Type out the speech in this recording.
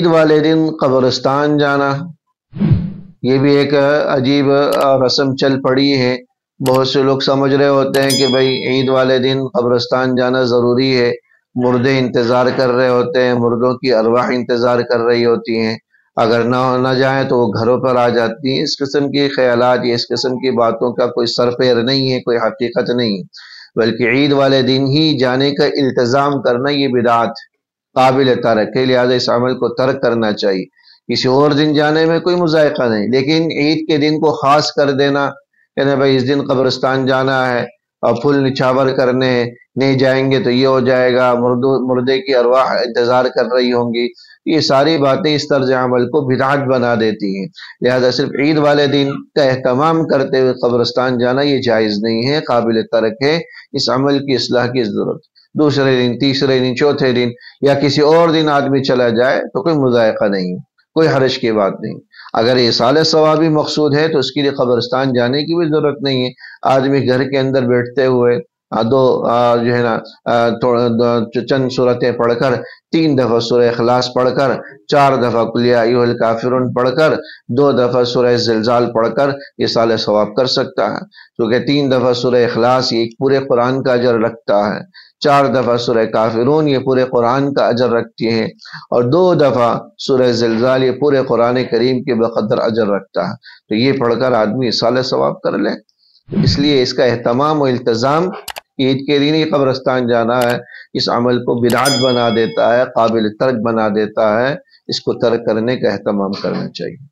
ईद वाले दिन कब्रिस्तान जाना, ये भी एक अजीब रस्म चल पड़ी है। बहुत से लोग समझ रहे होते हैं कि भाई ईद वाले दिन कब्रिस्तान जाना ज़रूरी है, मुर्दे इंतज़ार कर रहे होते हैं, मुर्दों की अरवाह इंतज़ार कर रही होती हैं, अगर ना जाए तो वो घरों पर आ जाती हैं। इस किस्म के ख्यालात या इस किस्म की बातों का कोई सर पैर नहीं है, कोई हकीकत नहीं है, बल्कि ईद वाले दिन ही जाने का इल्तज़ाम करना ये बिदात काबिल तर्क है, लिहाजा इस अमल को तर्क करना चाहिए। किसी और दिन जाने में कोई मुज़ायक़ा नहीं, लेकिन ईद के दिन को ख़ास कर देना कि ना भाई इस दिन कब्रिस्तान जाना है और फुल निछावर करने, नहीं जाएंगे तो ये हो जाएगा, मुर्दे की अरवाह इंतज़ार कर रही होंगी, ये सारी बातें इस तर्ज अमल को बिदअत बना देती हैं। लिहाजा सिर्फ ईद वाले दिन का एहतमाम करते हुए कब्रिस्तान जाना ये जायज़ नहीं है, काबिल तर्क है, इस अमल की इस्लाह की ज़रूरत। दूसरे दिन, तीसरे दिन, चौथे दिन या किसी और दिन आदमी चला जाए तो कोई मुज़ायक़ा नहीं, कोई हर्ज की बात नहीं। अगर ये साले सवाबी मकसूद है तो उसके लिए कब्रिस्तान जाने की भी ज़रूरत नहीं है। आदमी घर के अंदर बैठते हुए जो है ना चंद सूरतें पढ़कर, 3 दफ़ा सूरह इखलास पढ़कर, 4 दफ़ा कुल या अय्युहल काफिरून पढ़कर, 2 दफ़ा सूरह ज़िलज़ाल पढ़कर ये साले सवाब कर सकता है, क्योंकि 3 दफ़ा सूरह इखलास ये एक पूरे कुरान का अजर रखता है, 4 दफ़ा सूरह काफिरून ये पूरे कुरान का अजर रखती है, और 2 दफ़ा सूरह ज़िलज़ाल ये पूरे कुरान करीम के बक़दर अजर रखता है। तो ये पढ़कर आदमी साले सवाब कर ले। इसलिए इसका एहतमाम और इल्तज़ाम ईद के दिन ही कब्रिस्तान जाना है, इस अमल को बिदअत बना देता है, काबिल तर्क बना देता है। इसको तर्क करने का एहतमाम करना चाहिए।